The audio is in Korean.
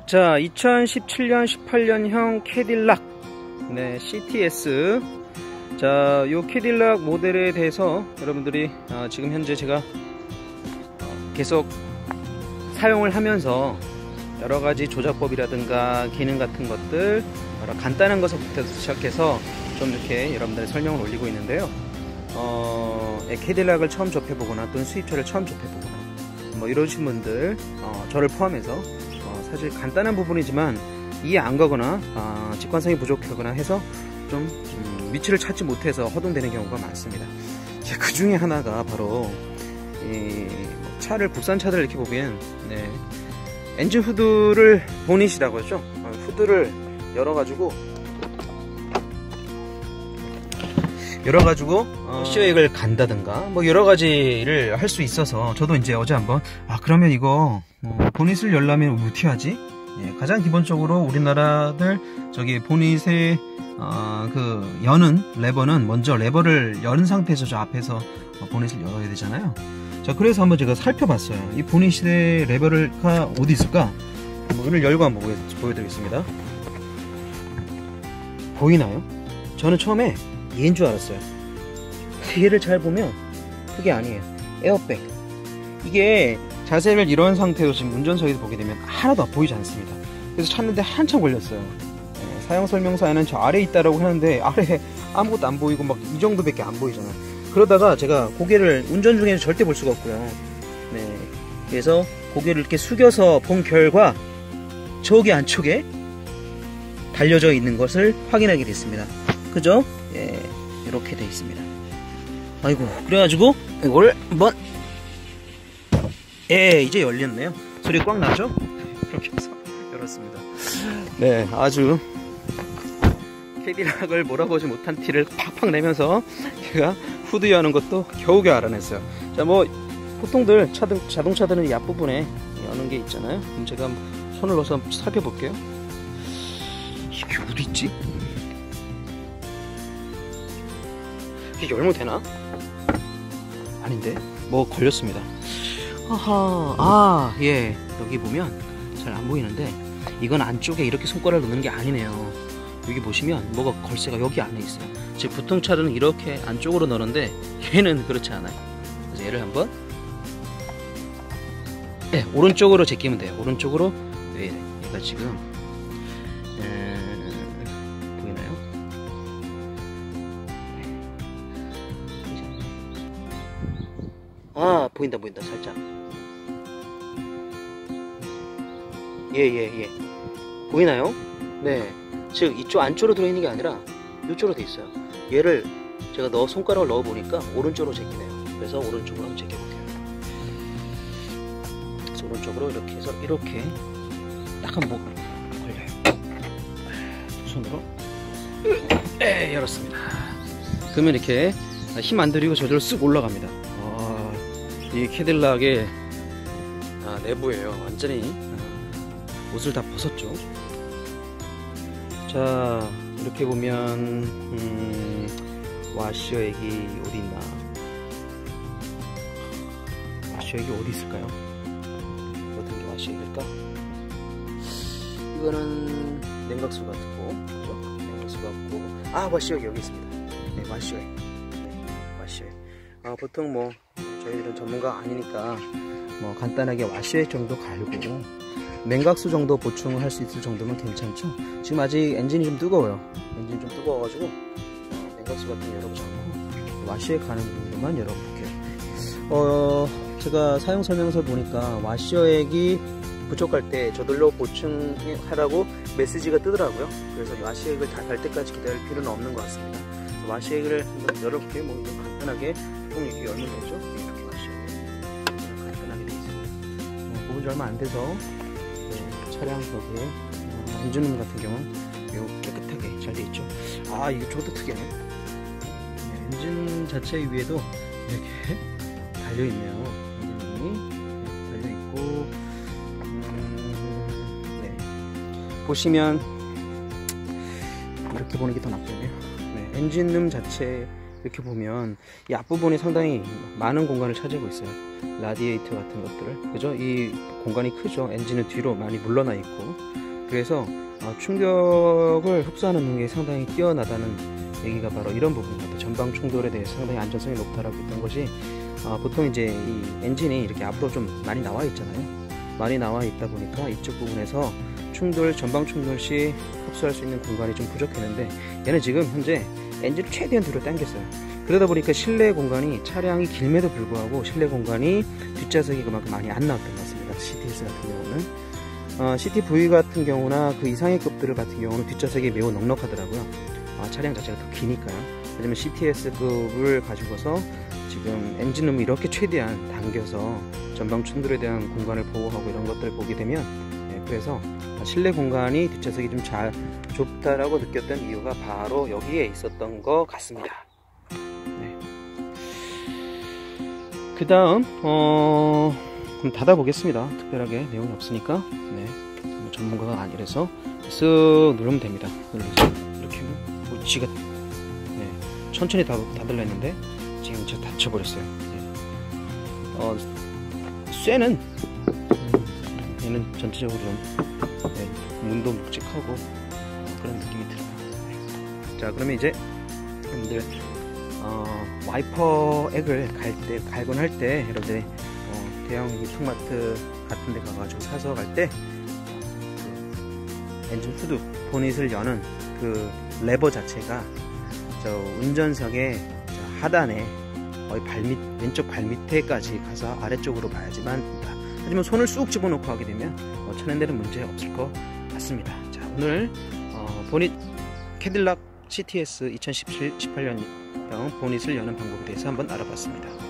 자, 2017년 18년형 캐딜락 CTS. 자, 요 캐딜락 모델에 대해서 여러분들이 지금 현재 제가 계속 사용을 하면서 여러가지 조작법이라든가 기능 같은 것들, 여러 간단한 것부터 시작해서 좀 이렇게 여러분들의 설명을 올리고 있는데요. 캐딜락을 처음 접해보거나 또는 수입차를 처음 접해보거나 뭐 이러신 분들, 저를 포함해서 사실 간단한 부분이지만 이해 안 가거나 직관성이 부족하거나 해서 좀 위치를 찾지 못해서 허둥대는 경우가 많습니다. 그 중에 하나가 바로 차를, 국산 차들 이렇게 보면 엔진 후드를 보닛이라고 하죠. 후드를 열어가지고 시어액을 간다든가 뭐 여러가지를 할 수 있어서, 저도 이제 어제 한번 그러면 이거 보닛을 열려면 어떻게 하지? 가장 기본적으로 우리나라들 저기 보닛의 그 여는 레버는 먼저 레버를 여는 상태에서 저 앞에서 보닛을 열어야 되잖아요. 자, 그래서 한번 제가 살펴봤어요. 이 보닛의 레버가 어디 있을까? 이를 열고 한번 보여드리겠습니다. 보이나요? 저는 처음에 얘인 줄 알았어요. 얘를 잘 보면 그게 아니에요. 에어백. 이게 자세를 이런 상태로 지금 운전석에서 보게 되면 하나도 보이지 않습니다. 그래서 찾는데 한참 걸렸어요. 사용 설명서에는 저 아래에 있다라고 하는데 아래에 아무것도 안 보이고 막 이 정도밖에 안 보이잖아요. 그러다가 제가 고개를 운전 중에는 절대 볼 수가 없고요. 그래서 고개를 이렇게 숙여서 본 결과 저기 안쪽에 달려져 있는 것을 확인하게 됐습니다. 그죠? 이렇게 돼 있습니다. 아이고, 그래가지고 이걸 한번 이제 열렸네요. 소리 꽉 나죠? 이렇게 해서 열었습니다. 아주 캐딜락을 몰아보지 못한 티를 팍팍 내면서 제가 후드 여는 것도 겨우겨우 알아냈어요. 자, 뭐 보통들 자동차들은 이 앞부분에 여는 게 있잖아요. 그럼 제가 손을 넣어서 살펴볼게요. 이게 어디 있지? 이게 열면 되나? 아닌데? 뭐 걸렸습니다. 여기 보면 잘 안 보이는데 이건 안쪽에 이렇게 손가락을 넣는 게 아니네요. 여기 보시면 뭐가 걸쇠가 여기 안에 있어요. 즉 보통 차들은 이렇게 안쪽으로 넣는데 얘는 그렇지 않아요. 그래서 얘를 한번 오른쪽으로 제끼면 돼요. 오른쪽으로. 얘가 지금 보이나요? 보인다 살짝. 보이나요? 즉 이쪽 안쪽으로 들어있는 게 아니라 이쪽으로 돼 있어요. 얘를 제가 손가락을 넣어 보니까 오른쪽으로 제끼네요. 그래서 오른쪽으로 한번 제껴볼게요. 그래서 오른쪽으로 이렇게 해서 이렇게 약간 뭐 걸려요. 두 손으로 열었습니다. 그러면 이렇게 힘 안 들이고 저절로 쓱 올라갑니다. 이 캐딜락의 내부예요. 완전히 옷을 다 벗었죠. 자, 이렇게 보면 와셔액이 어디 있나? 와셔액이 어디 있을까요? 어떤 게 와셔액일까? 이거는 냉각수 같고, 그죠? 냉각수 같고, 와셔액이 여기 있습니다. 와셔액. 보통 뭐 저희들은 전문가가 아니니까 뭐 간단하게 와셔액 정도 갈고 냉각수 정도 보충을 할 수 있을 정도면 괜찮죠. 지금 아직 엔진이 좀 뜨거워요. 엔진이 좀 뜨거워가지고 냉각수 같은 거 열어보지 않고 와셔액 가는 정도만 열어볼게요. 제가 사용 설명서 보니까 와셔액이 부족할 때 저절로 보충하라고 메시지가 뜨더라고요. 그래서 와셔액을 다 갈 때까지 기다릴 필요는 없는 것 같습니다. 와셔액을 한번 열어볼게요. 뭐 간단하게 꼭 이렇게 열면 되죠. 이렇게 와셔액 간단하게 되어 있습니다. 뽑은 지 얼마 안 돼서 차량 벽에 엔진룸 같은 경우는 매우 깨끗하게 잘 되어 있죠. 이거 저것도 특이하네. 엔진 자체 위에도 이렇게 달려있네요. 엔진룸이 달려있고, 보시면 이렇게 보는 게 더 낫겠네요. 엔진룸 자체 이렇게 보면 이 앞부분이 상당히 많은 공간을 차지하고 있어요. 라디에이터 같은 것들을, 그죠? 이 공간이 크죠. 엔진은 뒤로 많이 물러나 있고, 그래서 충격을 흡수하는 능력이 상당히 뛰어나다는 얘기가 바로 이런 부분입니다. 전방 충돌에 대해서 상당히 안전성이 높다라고 했던 것이, 보통 이제 이 엔진이 이렇게 앞으로 좀 많이 나와 있잖아요. 많이 나와 있다 보니까 이쪽 부분에서 전방 충돌 시 흡수할 수 있는 공간이 좀 부족했는데, 얘는 지금 현재 엔진을 최대한 뒤로 당겼어요. 그러다 보니까 실내 공간이, 차량이 길매도 불구하고 실내 공간이 뒷좌석이 그만큼 많이 안 나왔던 것 같습니다. CTS 같은 경우는 CTV 같은 경우나 그 이상의 급들 같은 경우는 뒷좌석이 매우 넉넉하더라고요. 차량 자체가 더 기니까요. 하지만 CTS급을 가지고서 지금 엔진음을 이렇게 최대한 당겨서 전방 충돌에 대한 공간을 보호하고 이런 것들을 보게 되면, 그래서 실내 공간이 뒷좌석이 좀 좁다라고 느꼈던 이유가 바로 여기에 있었던 것 같습니다. 그 다음 그럼 닫아보겠습니다. 특별하게 내용이 없으니까. 전문가가 아니라서 쓱 누르면 됩니다. 이렇게 뭐 지가 천천히 닫으려 했는데 지금 제가 닫혀버렸어요. 쇠는 얘는 전체적으로 좀 문도 묵직하고 그런 느낌이 들어요. 자, 그러면 이제 여러분들 와이퍼 액을 갈곤 할 때 여러분들이 대형 유통마트 같은 데 가가지고 사서 갈 때 엔진 후드 보닛을 여는 그 레버 자체가 저 운전석의 하단에 거의 왼쪽 발밑에까지 가서 아래쪽으로 봐야지만 된다. 하지만 손을 쑥 집어넣고 하게 되면 쳐낸 데는 문제 없을 것 같습니다. 자, 오늘 보닛 캐딜락 CTS 2018년형 보닛을 여는 방법에 대해서 한번 알아봤습니다.